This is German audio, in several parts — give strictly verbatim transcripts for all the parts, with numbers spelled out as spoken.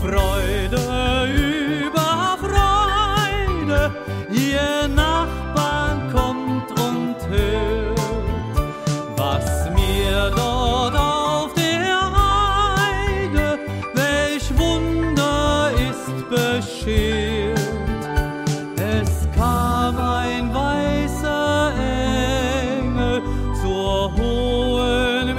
Freude über Freude, ihr Nachbarn kommt und hört, was mir dort auf der Heide, welch Wunder ist beschert. Es kam ein weißer Engel zur hohen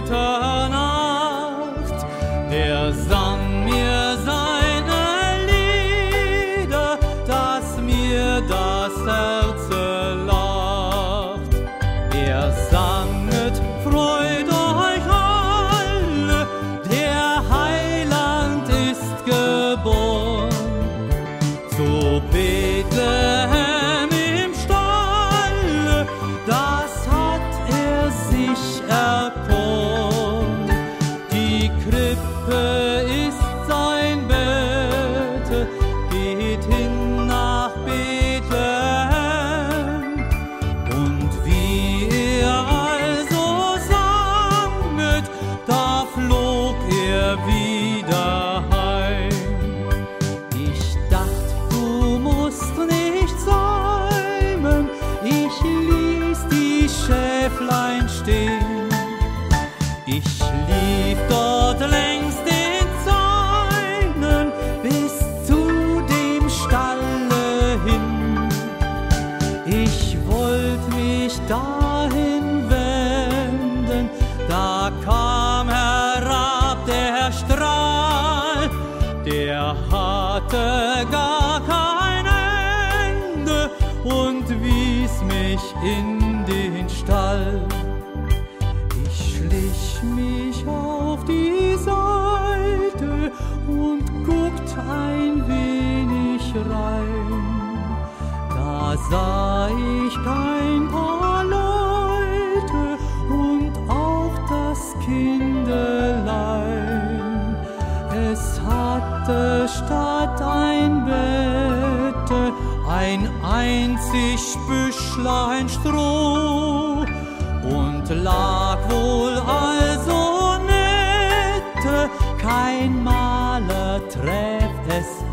Mitternacht, der sang mir seine Lieder, dass mir das Herz lacht. Er sanget, freut euch alle, der Heiland ist geboren. Zu Bethlehem im Stalle, das hat er sich erkoren. Die Krippe ist sein Bett, geht hin nach Bethlehem. Und wie er also sanget, da flog er wieder heim. Ich dacht, du musst nicht säumen, ich ließ die Schäflein stehen. Ich lief dort längs den Zäunen bis zu dem Stalle hin. Ich wollt mich dahin wenden, da kam herab der Strahl, der hatte gar kein Ende und wies mich in den Stall. Ich schlich mich auf die Seite und guckt ein wenig rein. Da sah ich kein paar Leute und auch das Kindelein. Es hatte statt ein Bette ein einzig Büschlein Stroh und lag wohl also nette, kein Maler träf es